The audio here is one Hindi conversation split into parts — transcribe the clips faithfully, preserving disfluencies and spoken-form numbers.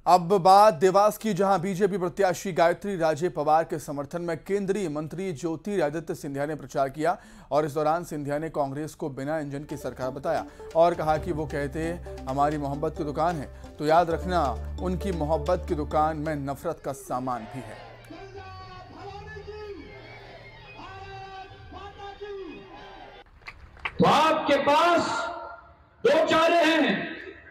अब बात देवास की, जहां बीजेपी प्रत्याशी गायत्री राजे पवार के समर्थन में केंद्रीय मंत्री ज्योतिरादित्य सिंधिया ने प्रचार किया और इस दौरान सिंधिया ने कांग्रेस को बिना इंजन की सरकार बताया और कहा कि वो कहते हमारी मोहब्बत की दुकान है, तो याद रखना उनकी मोहब्बत की दुकान में नफरत का सामान भी है। तो आपके पास दो चारे हैं।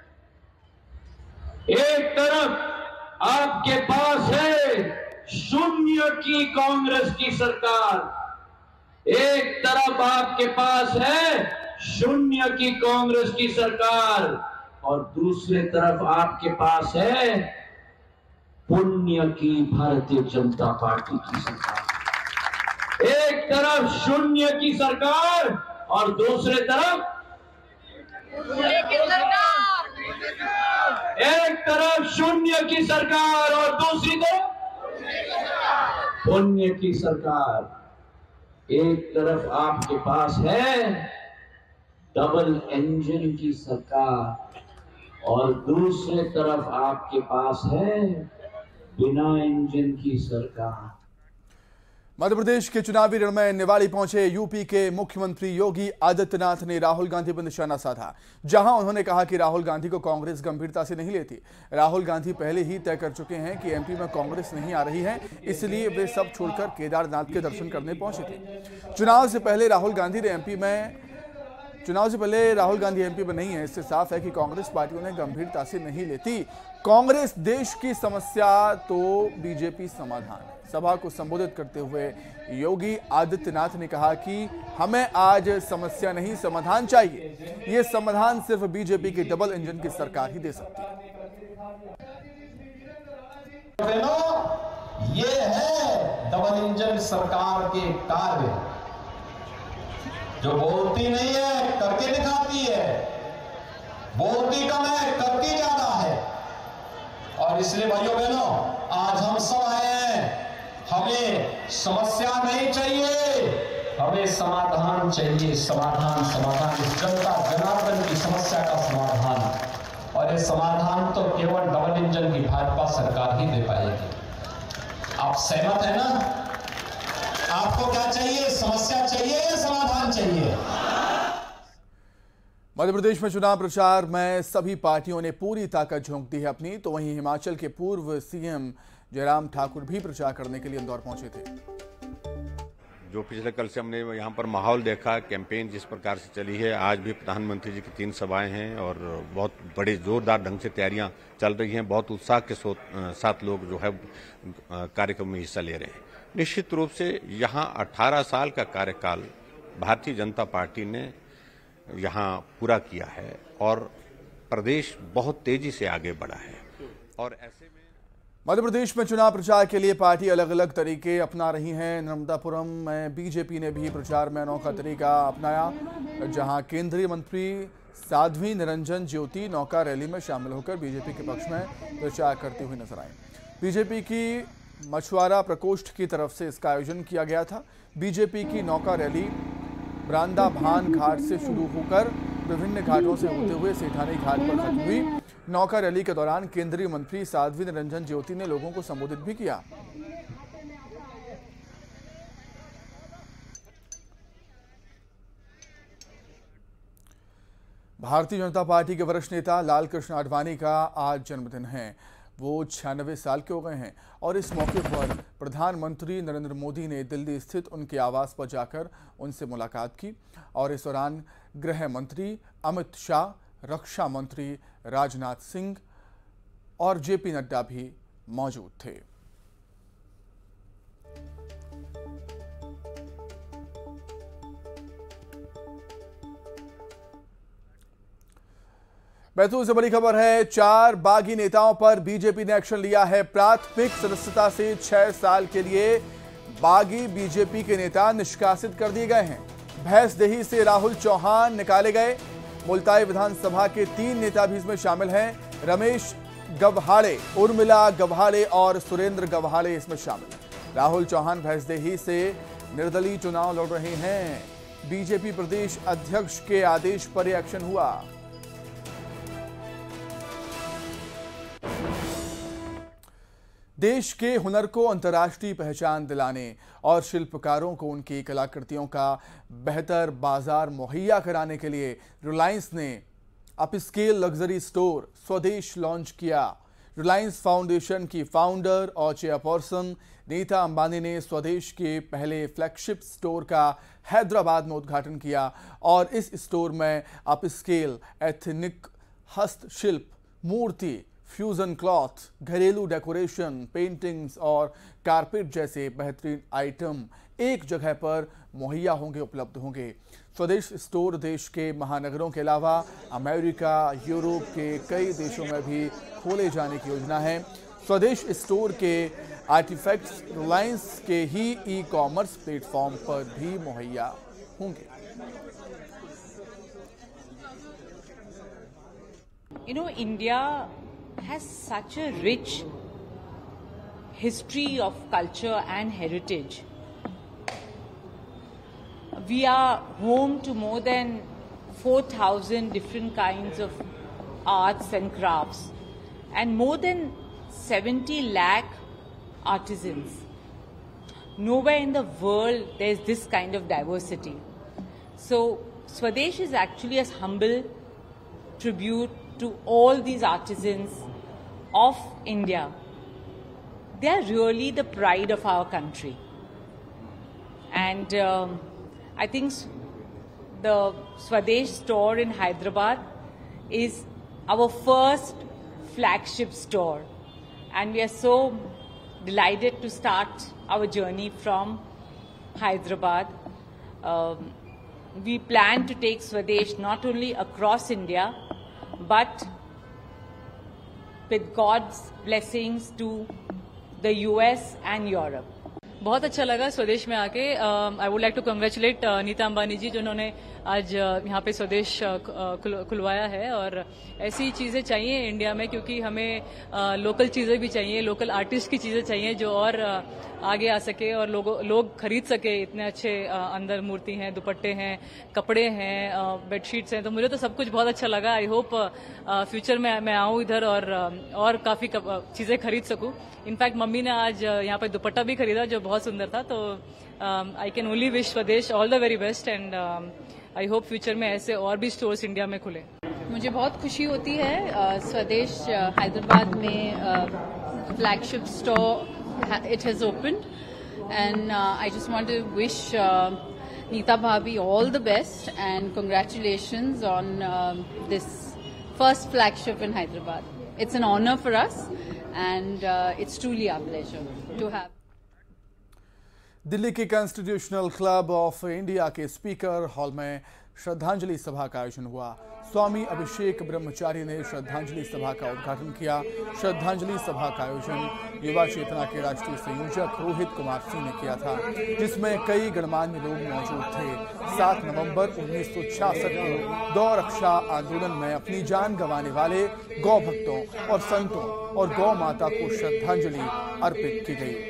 एक तरफ आपके पास है शून्य की कांग्रेस की सरकार, एक तरफ आपके पास है शून्य की कांग्रेस की सरकार और दूसरे तरफ आपके पास है पुण्य की भारतीय जनता पार्टी की सरकार। एक तरफ शून्य की सरकार और दूसरे तरफ एक तरफ शून्य की सरकार और दूसरी तरफ पुण्य की सरकार। एक तरफ आपके पास है डबल इंजन की सरकार और दूसरे तरफ आपके पास है बिना इंजन की सरकार। मध्य प्रदेश के चुनावी रण में निवाड़ी पहुंचे यूपी के मुख्यमंत्री योगी आदित्यनाथ ने राहुल गांधी पर निशाना साधा, जहां उन्होंने कहा कि राहुल गांधी को कांग्रेस गंभीरता से नहीं लेती। राहुल गांधी पहले ही तय कर चुके हैं कि एमपी में कांग्रेस नहीं आ रही है, इसलिए वे सब छोड़कर केदारनाथ के दर्शन करने पहुंचे थे। चुनाव से पहले राहुल गांधी ने एमपी में चुनाव से पहले राहुल गांधी एमपी में नहीं है, इससे साफ है कि कांग्रेस पार्टी उन्हें गंभीरता से नहीं लेती। कांग्रेस देश की समस्या तो बीजेपी समाधान है। सभा को संबोधित करते हुए योगी आदित्यनाथ ने कहा कि हमें आज समस्या नहीं समाधान चाहिए, ये समाधान सिर्फ बीजेपी की डबल इंजन की सरकार ही दे सकती है। ये है डबल इंजन सरकार के कार्य, जो बोलती नहीं है करके दिखाती है, बोलती कम है करती ज्यादा है। और इसलिए भाइयों बहनों, आज हम सब आए हैं, हमें समस्या नहीं चाहिए, हमें समाधान चाहिए। समाधान समाधान इस जनता जनार्दन की समस्या का समाधान, और ये समाधान तो केवल डबल इंजन की भाजपा सरकार ही दे पाएगी। आप सहमत है ना? आपको क्या चाहिए? समस्या चाहिए या समाधान चाहिए? मध्य प्रदेश में चुनाव प्रचार में सभी पार्टियों ने पूरी ताकत झोंक दी है अपनी, तो वहीं हिमाचल के पूर्व सीएम जयराम ठाकुर भी प्रचार करने के लिए इंदौर पहुंचे थे। जो पिछले कल से हमने यहाँ पर माहौल देखा, कैंपेन जिस प्रकार से चली है, आज भी प्रधानमंत्री जी की तीन सभाएं हैं और बहुत बड़े जोरदार ढंग से तैयारियां चल रही हैं। बहुत उत्साह के साथ लोग जो है कार्यक्रम में हिस्सा ले रहे हैं। निश्चित रूप से यहाँ अठारह साल का कार्यकाल भारतीय जनता पार्टी ने यहाँ पूरा किया है और प्रदेश बहुत तेजी से आगे बढ़ा है। और ऐसे में मध्य प्रदेश में चुनाव प्रचार के लिए पार्टी अलग अलग तरीके अपना रही हैं। नर्मदापुरम में बीजेपी ने भी प्रचार में अनोखा तरीका अपनाया, जहां केंद्रीय मंत्री साध्वी निरंजन ज्योति नौका रैली में शामिल होकर बीजेपी के पक्ष में प्रचार करती हुई नजर आई। बीजेपी की मछुआरा प्रकोष्ठ की तरफ से इसका आयोजन किया गया था। बीजेपी की नौका रैली ब्रांदा भान घाट से शुरू होकर विभिन्न घाटों से होते हुए सेठानी घाट पर खत्म हुई। नौका रैली के दौरान केंद्रीय मंत्री साध्वी निरंजन ज्योति ने लोगों को संबोधित भी किया। भारतीय जनता पार्टी के वरिष्ठ नेता लाल कृष्ण आडवाणी का आज जन्मदिन है। वो छियानवे साल के हो गए हैं और इस मौके पर प्रधानमंत्री नरेंद्र मोदी ने दिल्ली स्थित उनके आवास पर जाकर उनसे मुलाकात की और इस दौरान गृह मंत्री अमित शाह, रक्षा मंत्री राजनाथ सिंह और जेपी नड्डा भी मौजूद थे। बैतूल से बड़ी खबर है, चार बागी नेताओं पर बीजेपी ने एक्शन लिया है। प्राथमिक सदस्यता से छह साल के लिए बागी बीजेपी के नेता निष्कासित कर दिए गए हैं। भैंसदेही से राहुल चौहान निकाले गए। मुल्ताई विधानसभा के तीन नेता भी इसमें शामिल हैं। रमेश गव्हाड़े, उर्मिला गव्हाड़े और सुरेंद्र गव्हाड़े इसमें शामिल हैं। राहुल चौहान भैंसदेही से निर्दलीय चुनाव लड़ रहे हैं। बीजेपी प्रदेश अध्यक्ष के आदेश पर यह एक्शन हुआ। देश के हुनर को अंतर्राष्ट्रीय पहचान दिलाने और शिल्पकारों को उनकी कलाकृतियों का बेहतर बाजार मुहैया कराने के लिए रिलायंस ने upscale luxury store Swadesh launch किया। रिलायंस फाउंडेशन की फाउंडर और चेयरपर्सन नीता अंबानी ने स्वदेश के पहले फ्लैगशिप स्टोर का हैदराबाद में उद्घाटन किया और इस स्टोर में अपस्केल एथनिक हस्तशिल्प, मूर्ति, फ्यूजन क्लॉथ, घरेलू डेकोरेशन, पेंटिंग्स और कारपेट जैसे बेहतरीन आइटम एक जगह पर मुहैया होंगे, उपलब्ध होंगे। स्वदेश स्टोर देश के महानगरों के अलावा अमेरिका, यूरोप के कई देशों में भी खोले जाने की योजना है। स्वदेश स्टोर के आर्टिफैक्ट्स रिलायंस के ही ई कॉमर्स प्लेटफॉर्म पर भी मुहैया होंगे। You know, India has such a rich history of culture and heritage. We are home to more than four thousand different kinds of arts and crafts and more than seventy lakh artisans. Nowhere in the world there is this kind of diversity. So Swadesh is actually a humble tribute to all these artisans of India. They are really the pride of our country. And um, I think the Swadesh store in Hyderabad is our first flagship store. And we are so delighted to start our journey from Hyderabad. Um, we plan to take Swadesh not only across India, but with God's blessings to the U S and Europe. बहुत अच्छा लगा स्वदेश में आके। I would like to congratulate Nita Ambani ji जिन्होंने आज uh, यहाँ पे स्वदेश uh, खुल, खुलवाया है। और ऐसी चीज़ें चाहिए इंडिया में, क्योंकि हमें लोकल uh, चीज़ें भी चाहिए, लोकल आर्टिस्ट की चीज़ें चाहिए जो और uh, आगे आ सके और लोग लोग खरीद सके। इतने अच्छे uh, अंदर मूर्ति हैं, दुपट्टे हैं, कपड़े हैं, uh, बेडशीट्स हैं। तो मुझे तो सब कुछ बहुत अच्छा लगा। आई होप फ्यूचर में मैं आऊँ इधर और uh, और काफ़ी चीज़ें खरीद सकूँ। इनफैक्ट मम्मी ने आज uh, यहाँ पे दुपट्टा भी खरीदा जो बहुत सुंदर था। तो I can only wish Swadesh all the very best and I hope future में ऐसे और भी स्टोर्स इंडिया में खुले। मुझे बहुत खुशी होती है स्वदेश हैदराबाद में flagship store it has opened and I just want to wish Nita bhabhi all the best and congratulations on this first flagship in Hyderabad. It's an honour for us and it's truly our pleasure to have. Delhi के कॉन्स्टिट्यूशनल क्लब ऑफ इंडिया के स्पीकर हॉल में श्रद्धांजलि सभा का आयोजन हुआ। स्वामी अभिषेक ब्रह्मचारी ने श्रद्धांजलि सभा का उद्घाटन किया। श्रद्धांजलि सभा का आयोजन युवा चेतना के राष्ट्रीय संयोजक रोहित कुमार सिंह ने किया था, जिसमें कई गणमान्य लोग मौजूद थे। सात नवंबर उन्नीस सौ छियासठ को गौ रक्षा आंदोलन में अपनी जान गंवाने वाले गौ भक्तों और संतों और गौ माता को श्रद्धांजलि अर्पित की गई।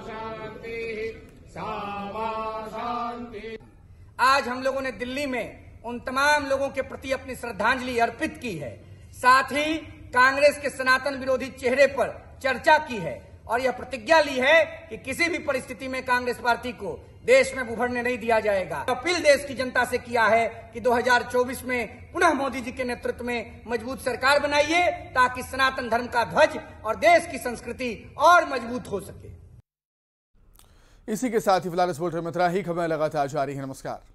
आज हम लोगों ने दिल्ली में उन तमाम लोगों के प्रति अपनी श्रद्धांजलि अर्पित की है। साथ ही कांग्रेस के सनातन विरोधी चेहरे पर चर्चा की है और यह प्रतिज्ञा ली है कि किसी भी परिस्थिति में कांग्रेस पार्टी को देश में उभरने नहीं दिया जाएगा। अपील देश की जनता से किया है कि दो हज़ार चौबीस में पुनः मोदी जी के नेतृत्व में मजबूत सरकार बनाइए ताकि सनातन धर्म का ध्वज और देश की संस्कृति और मजबूत हो सके। इसी के साथ ही फिलहाल इस बुलेटिन में इतना ही। खबरें लगातार जारी है। नमस्कार।